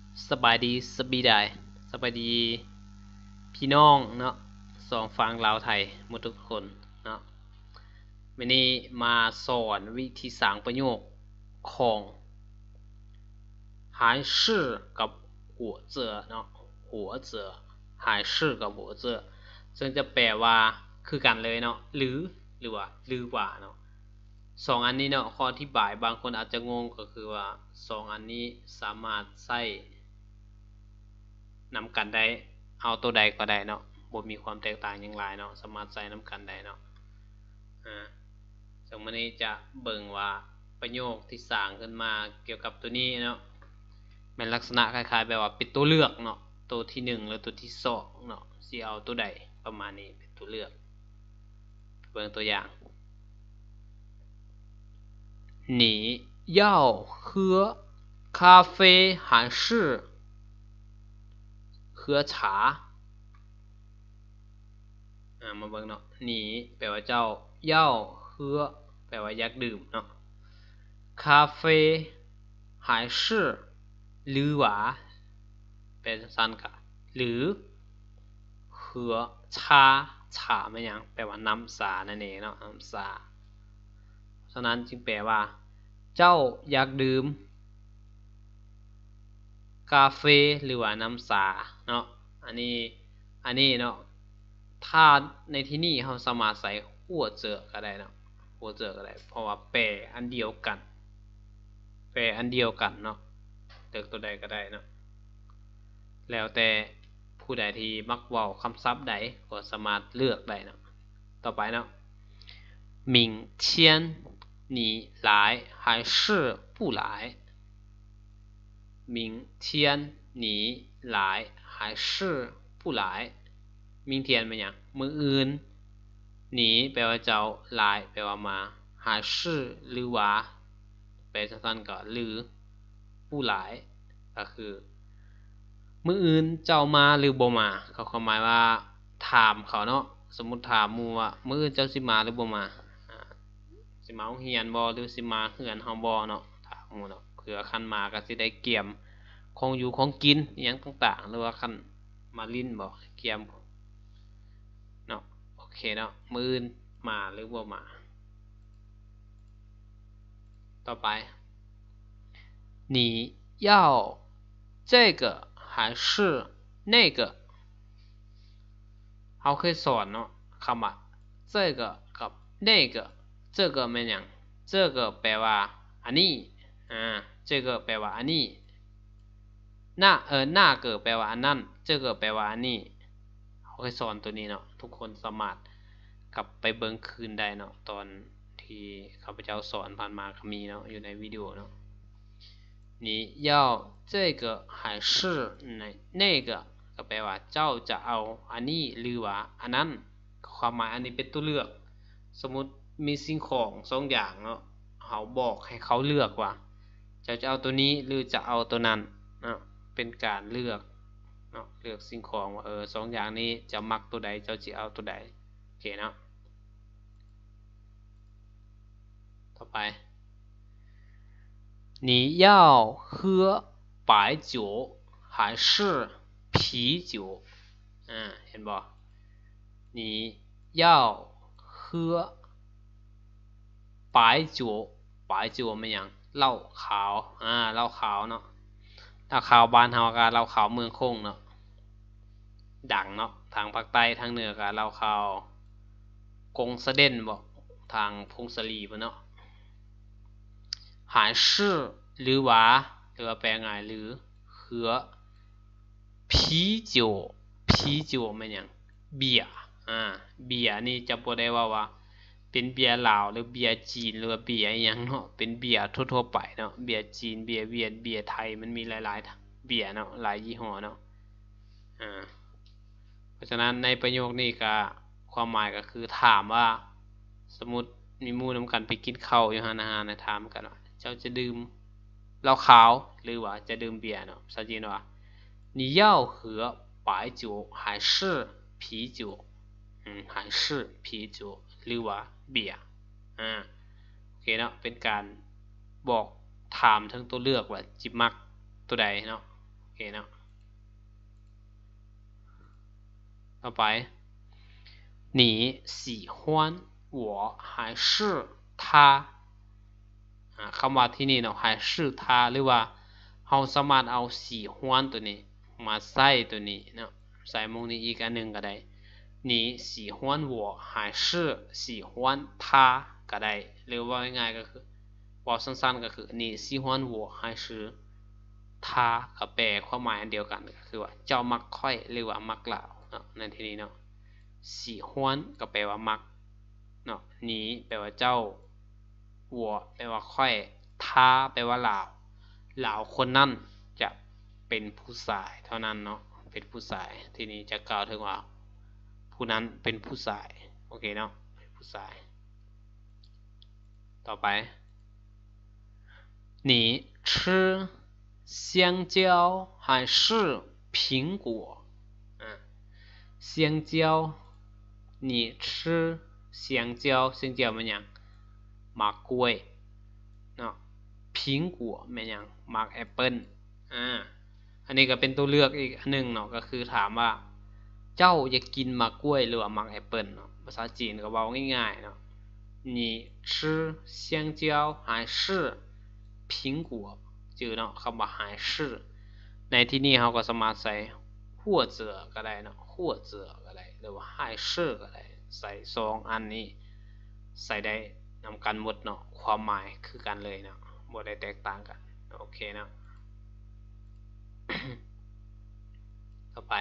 สบายดีสบีได้สบายดีพี่น้องเนาะสองฝั่งลาวไทยหมดทุกคนเนาะวันนี้มาสอนวิธีสร้างประโยคของ还是กับหัวเจอเนาะหัวเจอ还是กับหัวเจอซึ่งจะแปลว่าคือกันเลยเนาะหรือว่าเนาะสองอันนี้เนาะข้ออธิบายบางคนอาจจะงงก็คือว่าสองอันนี้สามารถใช้นำกันได้เอาตัวใดก็ได้เนาะบ่มีความแตกต่างอย่างไรเนาะสามารถใส่นำกันได้เนาะซึ่งวันนี้จะเบิ่งว่าประโยคที่สร้างขึ้นมาเกี่ยวกับตัวนี้เนาะมันลักษณะคล้ายๆแบบว่าเป็นตัวเลือกเนาะตัวที่1หรือตัวที่2เนาะสิเอาตัวใดประมาณนี้เป็นตัวเลือกเบิ่งตัวอย่าง你要喝咖啡还是喝茶มาเบิ่งเนาะหนีแปลว่าเจ้าเย่าเฮือแปลว่าอยากดื่มเนาะคาเฟ่还是หรือว่าแปลสั้นๆก็หรือเฮือชาไม่ยังแปลว่าน้ำสานั่นเองเนาะน้ำสาฉะนั้นจึงแปลว่าเจ้าอยากดื่มกาแฟหรือว่าน้ำสาเนาะอันนี้เนาะถ้าในที่นี้เราสามารถใส่หัวเจอก็ได้เนาะหัวเจอก็ได้เพราะว่าแปลอันเดียวกันเนาะเลือกตัวใดก็ได้เนาะแล้วแต่ผู้ใดที่มักเว้าคำศัพท์ใดก็สามารถเลือกได้เนาะต่อไปเนาะ明天你来还是不来明天你来还是不来明天เป็นหยังมื้ออื่นหนีแปลว่าเจ้าลายแปลว่ามาหาชื่อหรือว่าแปลสั้นๆก็หรือผู้หลายก็คือมื้ออื่นเจ้ามาหรือบ่มาเขาความหมายว่าถามเขาเนาะสมมุติถามหมู่ว่ามื้ออื่นเจ้าสิมาหรือบ่มาสิมาโรงเรียนบ่หรือสิมาเฮือนเฮาบ่เนาะถามหมู่เนาะเผื่อคันมาก็สิได้เกียมของอยู่ของกินอิหยังต่างๆหรือว่าคันมาลิ้นบ่เกียมเนาะโอเคเนาะมื้ออื่นมาหรือบ่มาต่อไป你要这个还是那个เขาเคยสอนเนาะคำว่า这个กับ那个这个เป็นหยัง这个แปลว่าอันนี้这个แปลว่าอันนี้那个แปลว่าอันนั้น这个แปลว่าอันนี้เขาเคยสอนตัวนี้เนาะทุกคนสามารถกลับไปเบิ่งคืนได้เนาะตอนที่ข้าพเจ้าสอนผ่านมาก็มีเนาะอยู่ในวิดีโอเนาะ你要这个还是那个ก็แปลว่าเจ้าจะเอาอันนี้หรือว่าอันนั้นความหมายอันนี้เป็นตัวเลือกสมมุติมีสิ่งของ2อย่างเนาะเขาบอกให้เขาเลือกว่าเจ้าจะเอาตัวนี้หรือจะเอาตัวนั้นเนาะเป็นการเลือกเนาะเลือกสิ่งของว่า2อย่างนี้จะมักตัวใดเจ้าจะเอาตัวใดโอเคเนาะต่อไป你要喝白酒还是啤酒เห็นบ่你要喝白酒มันหยังเหล้าขาวเหล้าขาวเนาะเหล้าขาวบ้านเฮาก็เหล้าขาวเมืองคงเนาะดังเนาะทางภาคใต้ทางเหนือก็เหล้าขาวกงสะเด่นบ่ทางพงศลีบ่เนาะ还是หรือว่าแปลง่ายหรือเขือ啤酒มันหยังเบียร์เบียร์นี่จะบ่ได้ว่าเป็นเบียร์ลาวหรือเบียร์จีนหรือว่าเบียร์อิหยังเนาะเป็นเบียร์ทั่วๆไปเนาะเบียร์จีนเบียร์เวียดเบียร์ไทยมันมีหลายๆเบียร์เนาะหลายยี่ห้อเนาะเพราะฉะนั้นในประโยคนี้ก็ความหมายก็คือถามว่าสมมุติมีหมู่นำกันไปกินข้าวอยู่ร้านอาหารถามกันว่าเจ้าจะดื่มเหล้าขาวหรือว่าจะดื่มเบียร์เนาะภาษาจีนว่า你要喝白酒还是啤酒还是啤酒หรือว่าเบียร์โอเคเนาะเป็นการบอกถามทั้งตัวเลือกว่าจิมักตัวใดเนาะโอเคเนาะต่อไป你喜欢我还是他คำว่าที่นี่เนาะ还是他หรือว่าเราสามารถเอา喜欢ตัวนี้มาใส่ตัวนี้เนาะใส่มงนี้อีกอันหนึ่งก็ได้你喜欢我还是喜欢他ก็ได้หรือว่าง่ายๆก็คือบอกสั้นๆก็คือ你喜欢我还是他ก็แปลความหมายอันเดียวกันก็คือว่าเจ้ามักค่อยหรือว่ามักเราเนาะในที่นี้เนาะ喜欢ก็แปลว่ามักเนาะ你แปลว่าเจ้า我แปลว่าค่อย他แปลว่าเราคนนั้นจะเป็นผู้ชายเท่านั้นเนาะเป็นผู้ชายทีนี้จะกล่าวถึงว่าผู้นั้นเป็นผู้ชายโอเคเนาะผู้ชายต่อไป你吃香蕉还是苹果香蕉你吃香蕉香蕉มันยังหมากกล้วยเนาะผิงกัวแม่ยังหมากแอปเปิ้ลอันนี้ก็เป็นตัวเลือกอีกอันหนึ่งเนาะก็คือถามว่าเจ้าอยากกินหมากกล้วยหรือว่าหมากแอปเปิ้ลเนาะภาษาจีนก็เว้าง่ายๆเนาะ你吃香蕉还是苹果จื่อเนาะคำว่า还是ในที่นี้เราก็สามารถใส่或者ก็ได้เนาะ或者ก็ได้หรือว่า还是ก็ได้ใส่2อันนี้ใส่ได้นำกันหมดเนาะความหมายคือกันเลยเนาะบ่ได้แตกต่างกันโอเคเนาะ ต่อไป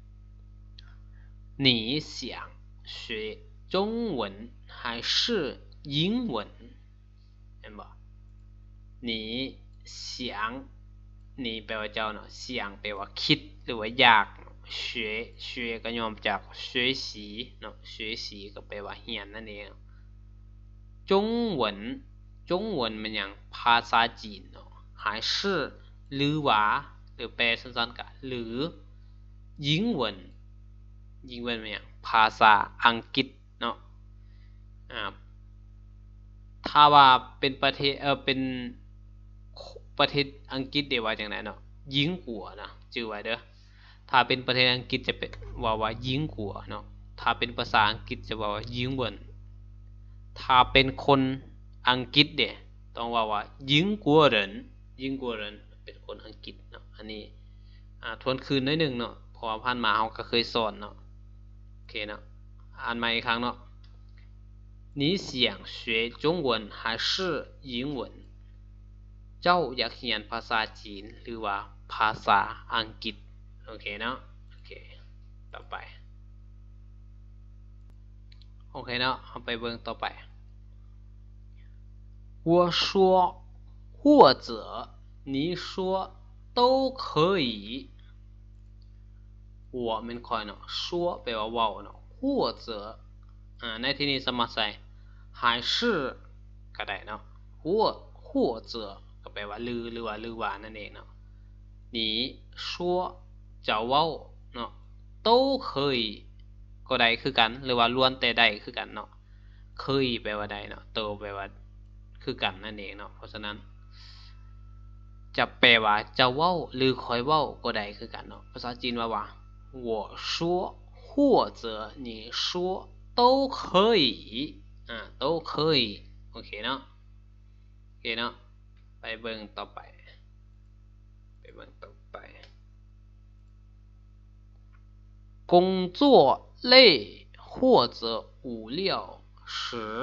你想学中文还是英文เห็นบ่你想你แปลว่าเจ้าเนาะเสียงแปลว่าคิดหรือว่าอยาก学ก็ย่อมาจาก学习เนาะ学习ก็แปลว่าเรียนนั่นเอง中文มันยังภาษาจีนเนาะ还是หรือว่าหรือแปลสั้นๆก็หรือ英文มันยังภาษาอังกฤษเนาะถ้าว่าเป็นประเทศเป็นประเทศอังกฤษเดี๋ยวว่าจังได๋เนาะยิงกัวนะชื่อไว้เด้อถ้าเป็นประเทศอังกฤษจะเป็นว่ายิงกัวเนาะถ้าเป็นภาษาอังกฤษจะว่ายิงเวินถ้าเป็นคนอังกฤษเด้ต้องว่ายิงกัวเหรินเป็นคนอังกฤษเนาะอันนี้ทวนคืนหน่อยนึงเนาะเพราะว่าผ่านมาเฮาก็เคยสอนเนาะโอเคเนาะอ่านใหม่อีกครั้งเนาะ你想学中文还是英文เจ้าอยากเรียนภาษาจีนหรือว่าภาษาอังกฤษโอเคเนาะโอเคต่อไปโอเคเนาะเอาไปเบิ่งต่อไป我说或者你说都可以我มันค่อยเนาะ说แปลว่าเว้าเนาะ或者ในที่นี้สามารถใส่还是ก็ได้เนาะ或者ก็แปลว่าหรือว่านั่นเองเนาะ你说เจ้าเว้าเนาะ都可以ก็ได้คือกันหรือว่าล้วนแต่ได้คือกันเนาะเคยแปลว่าได้เนาะโตแปลว่าคือกันนั่นเองเนาะเพราะฉะนั้นจะแปลว่าเจ้าเว้าหรือคอยเว้าก็ได้คือกันเนาะภาษาจีนว่า我说或者你说都可以都可以โอเคเนาะโอเคเนาะไปเบิ่งต่อไป工作累或者无聊时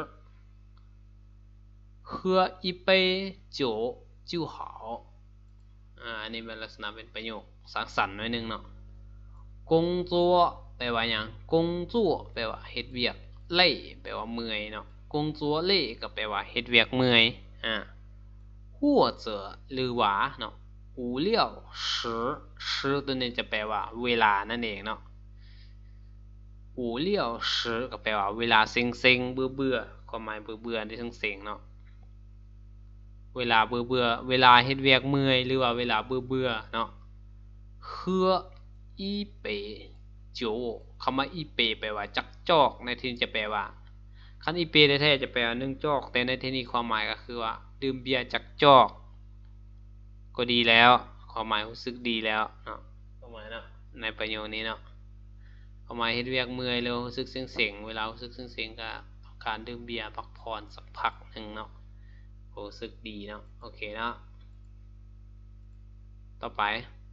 喝一杯酒就好อันนี้เป็นลักษณะเป็นประโยคสร้างสรรค์หน่อยนึงเนาะ工作แปลว่าหยัง工作แปลว่าเฮ็ดเวียกเล่แปลว่าเมื่อยเนาะ工作累ก็แปลว่าเฮ็ดเวียกเมื่อย或者หรือว่าเนาะ无聊时ตัวนี้จะแปลว่าเวลานั่นเองเนาะ无聊时ก็แปลว่าเวลาเซ็งๆเบื่อความหมายเบื่อที่เซ็งๆเนาะเวลาเบื่อเวลาเฮ็ดเวียกเมื่อยหรือว่าเวลาเบื่อเนาะ喝一杯酒คำว่าอีเปแปลว่าจักจอกในที่นี้จะแปลว่าคันอีเปแท้ๆจะแปลว่า1จอกแต่ในที่นี้ความหมายก็คือว่าดื่มเบียร์จักจอกก็ดีแล้วความหมายรู้สึกดีแล้วเนาะความหมายเนาะในประโยคนี้เนาะความหมายเฮ็ดเวียกเมื่อยแล้วรู้สึกเซ็งๆเวลารู้สึกเซ็งๆก็ต้องการดื่มเบียร์พักผ่อนสักพักนึงเนาะรู้สึกดีเนาะโอเคเนาะต่อไป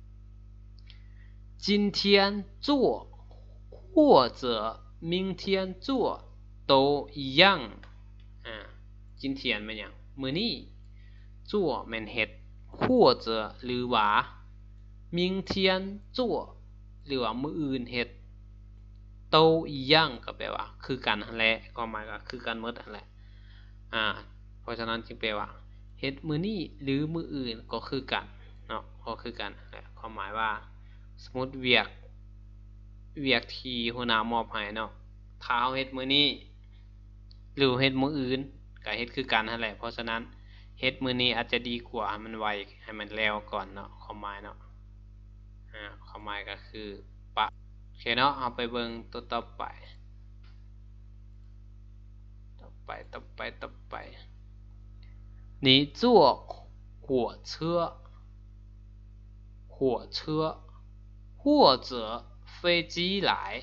今天做或者明天做都一样今天มันหยังมื้อนี้做แม่นเฮ็ด或者หรือว่า明天做หรือว่ามื้ออื่นเฮ็ด都一样ก็แปลว่าคือกันนั่นแหละความหมายก็คือกันหมดนั่นแหละเพราะฉะนั้นจึงแปลว่าเฮ็ดมื้อนี้หรือมื้ออื่นก็คือกันเนาะก็คือกันนั่นแหละความหมายว่าสมมุติเวียกที่หัวหน้ามอบให้เนาะถ้าเฮาเฮ็ดมื้อนี้หรือเฮ็ดมื้ออื่นก็เฮ็ดคือกันนั่นแหละเพราะฉะนั้นเฮ็ดมื้อนี้อาจจะดีกว่าให้มันไวให้มันแล้วก่อนเนาะความหมายเนาะความหมายก็คือปะโอเคเนาะเอาไปเบิ่งตัวต่อไป你坐火车或者飞机来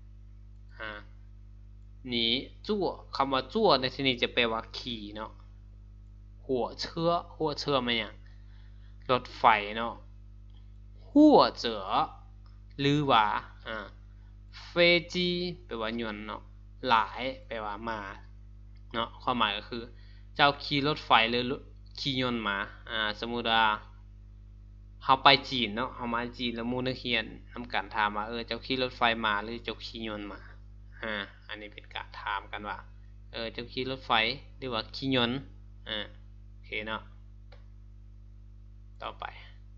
你坐คำว่า坐ในที่นี้จะแปลว่าขี่เนาะหัวเชื้อมันหยังรถไฟเนาะหัวเจ๋อหรือว่าเฟจีแปลว่ายนต์เนาะหลายแปลว่ามาเนาะความหมายก็คือเจ้าขี่รถไฟหรือขี่ยนต์มาสมมุติว่าเฮาไปจีนเนาะเฮามาจีนแล้วหมู่นักเรียนนำกันถามว่าเจ้าขี่รถไฟมาหรือเจ้าขี่ยนต์มาอันนี้เป็นการถามกันว่าเจ้าขี่รถไฟหรือว่าขี่ยนต์โอเคเนาะต่อไป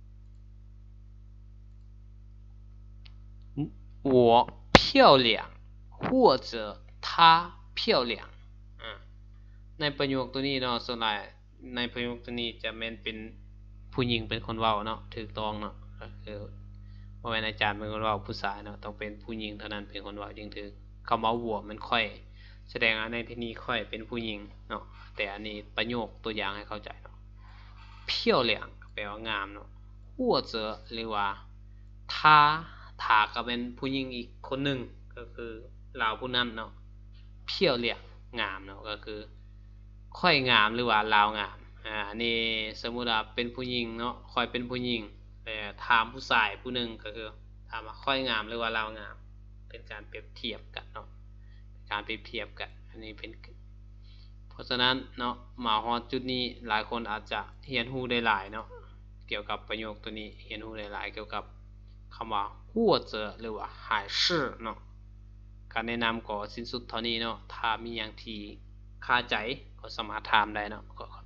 我漂亮或者他漂亮ในประโยคตัวนี้เนาะส่วนใหญ่ในประโยคตัวนี้จะแม่นเป็นผู้หญิงเป็นคนเว้าเนาะถูกต้องเนาะก็คือบ่แม่นอาจารย์เป็นคนเว้าผู้ชายเนาะต้องเป็นผู้หญิงเท่านั้นเป็นคนเว้าจึงถูกคำว่าวัวมันค่อยแสดงว่าในที่นี้ค่อยเป็นผู้หญิงเนาะแต่อันนี้ประโยคตัวอย่างให้เข้าใจเนาะ漂亮แปลว่างามเนาะ或者หรือว่าถ้าก็เป็นผู้หญิงอีกคนนึงก็คือลาวผู้นั้นเนาะเพี้ยวเรียกงามเนาะก็คือค่อยงามหรือว่าลาวงามอันนี้สมมุติว่าเป็นผู้หญิงเนาะค่อยเป็นผู้หญิงแต่ถามผู้ชายผู้นึงก็คือถามว่าค่อยงามหรือว่าลาวงามเป็นการเปรียบเทียบกันเนาะการเปรียบเทียบกันอันนี้เป็นเพราะฉะนั้นเนาะมาฮอดจุดนี้หลายคนอาจจะเรียนรู้ได้หลายเนาะเกี่ยวกับประโยคตัวนี้เรียนรู้ได้หลายเกี่ยวกับคำว่า或者หรือว่า还是เนาะการแนะนำก็สิ้นสุดเท่านี้เนาะถ้ามีอย่างที่คาใจก็สามารถถามได้เนาะก็